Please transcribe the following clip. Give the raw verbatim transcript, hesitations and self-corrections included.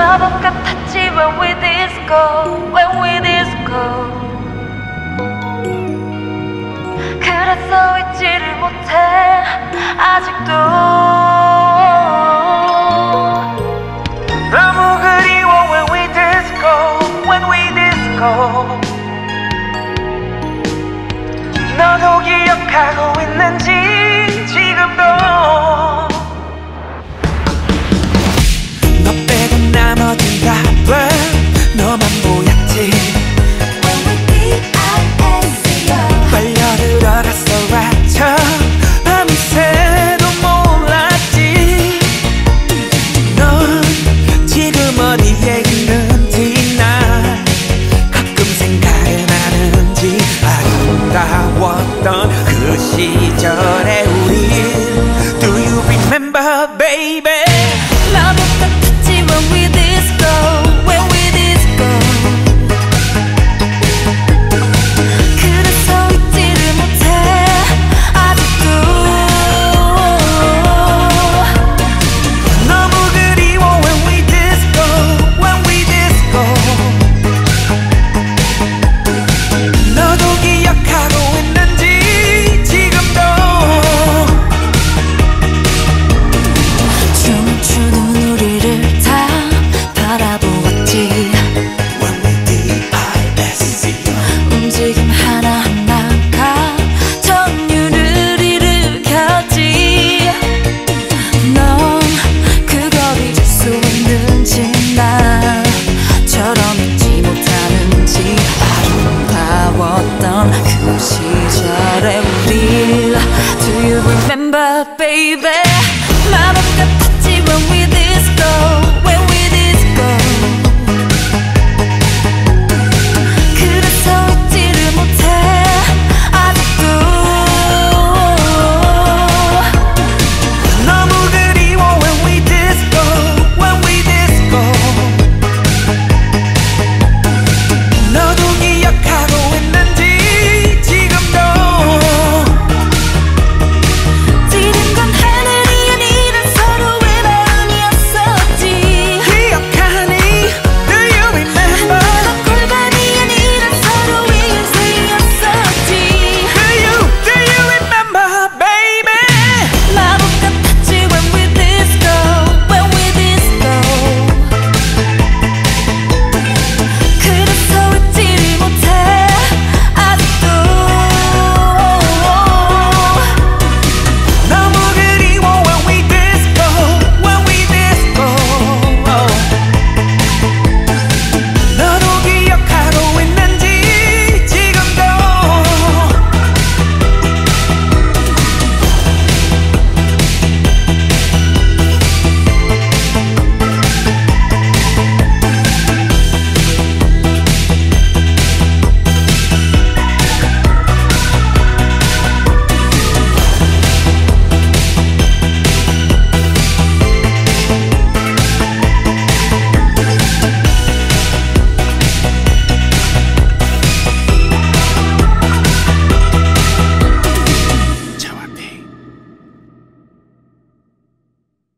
마법 같았지 when we disco, when we disco. 그래서 잊지를 못해 아직도. 너무 그리워 when we disco, when we disco. 너도 기억하고 있는지 지금도. 너 빼고 나머진 다 왜 너만 보였지. When we disco 빨려 들어갔어 rat쳐 밤새도 몰랐지. 넌 지금 어디에 있는지 나 가끔 생각은 하는지. 아름다웠던 그 시절의 우리 Do you remember baby. 마법 같았지 when we disco, when we disco. 그래서 잊지를 못해 아직도. 너무 그리워 when we disco, when we disco. 너도 기억하고 있는지 지금도. 춤을 추는 우리를 다 바라보았지. When we disco 움직임 하나하나가 전율을 일으켰지. 넌 그걸 잊을 수 있는지 나처럼 잊지 못하는지. 아름다웠던 그 시절의 우리 Do you remember baby.